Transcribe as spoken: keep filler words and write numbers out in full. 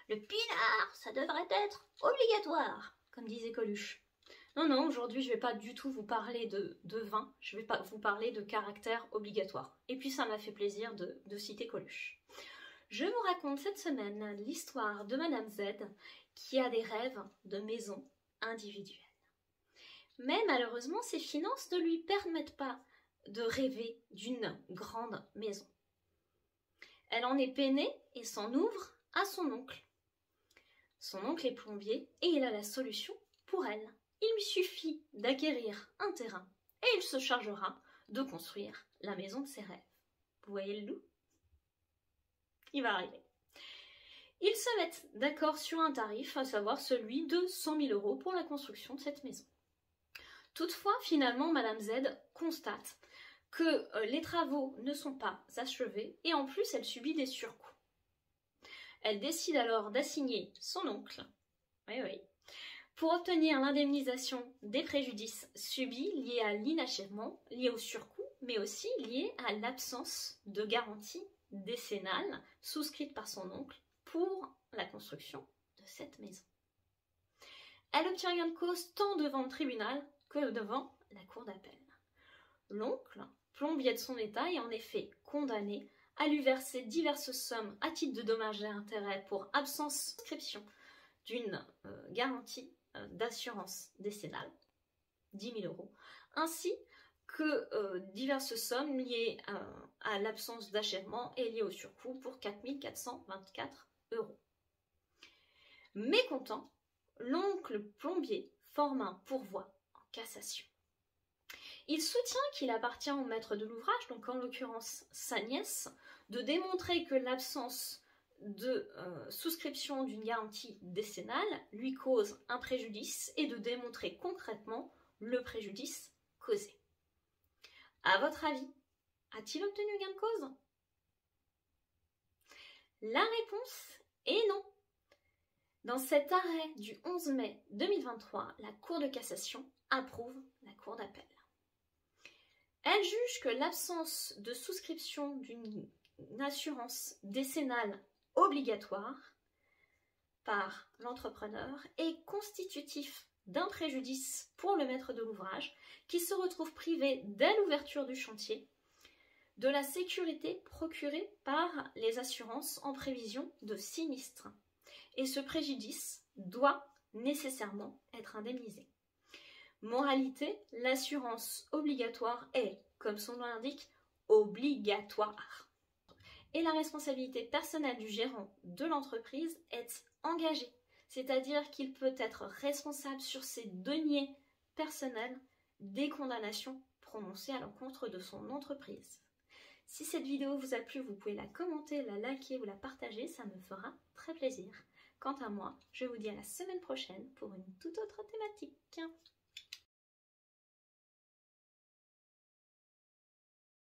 Le pinard, ça devrait être obligatoire, comme disait Coluche. Non, non, aujourd'hui, je ne vais pas du tout vous parler de, de vin, je vais pas vous parler de caractère obligatoire. Et puis, ça m'a fait plaisir de, de citer Coluche. Je vous raconte cette semaine l'histoire de Madame Z, qui a des rêves de maison individuelle. Mais malheureusement, ses finances ne lui permettent pas de rêver d'une grande maison. Elle en est peinée et s'en ouvre à son oncle. Son oncle est plombier et il a la solution pour elle. Il lui suffit d'acquérir un terrain et il se chargera de construire la maison de ses rêves. Vous voyez le loup? Il va arriver. Ils se mettent d'accord sur un tarif, à savoir celui de cent mille euros pour la construction de cette maison. Toutefois, finalement, Madame Z constate que euh, les travaux ne sont pas achevés et en plus, elle subit des surcoûts. Elle décide alors d'assigner son oncle, oui, oui, pour obtenir l'indemnisation des préjudices subis liés à l'inachèvement, liés aux surcoûts, mais aussi liés à l'absence de garantie décennale souscrite par son oncle pour la construction de cette maison. Elle obtient gain de cause tant devant le tribunal que devant la cour d'appel. L'oncle, plombier de son état, est en effet condamné à lui verser diverses sommes à titre de dommages et intérêts pour absence de souscription d'une euh, garantie euh, d'assurance décennale, dix mille euros, ainsi que euh, diverses sommes liées euh, à l'absence d'achèvement et liées au surcoût pour quatre mille quatre cent vingt-quatre euros. Mécontent, l'oncle plombier forme un pourvoi en cassation. Il soutient qu'il appartient au maître de l'ouvrage, donc en l'occurrence sa nièce, de démontrer que l'absence de euh, souscription d'une garantie décennale lui cause un préjudice et de démontrer concrètement le préjudice causé. À votre avis, a-t-il obtenu gain de cause? La réponse est non. Dans cet arrêt du onze mai deux mille vingt-trois, la Cour de cassation approuve la Cour d'appel. Elle juge que l'absence de souscription d'une assurance décennale obligatoire par l'entrepreneur est constitutif d'un préjudice pour le maître de l'ouvrage qui se retrouve privé dès l'ouverture du chantier de la sécurité procurée par les assurances en prévision de sinistre. Et ce préjudice doit nécessairement être indemnisé. Moralité, l'assurance obligatoire est, comme son nom l'indique, obligatoire. Et la responsabilité personnelle du gérant de l'entreprise est engagée, c'est-à-dire qu'il peut être responsable sur ses deniers personnels des condamnations prononcées à l'encontre de son entreprise. Si cette vidéo vous a plu, vous pouvez la commenter, la liker ou la partager, ça me fera très plaisir. Quant à moi, je vous dis à la semaine prochaine pour une toute autre thématique.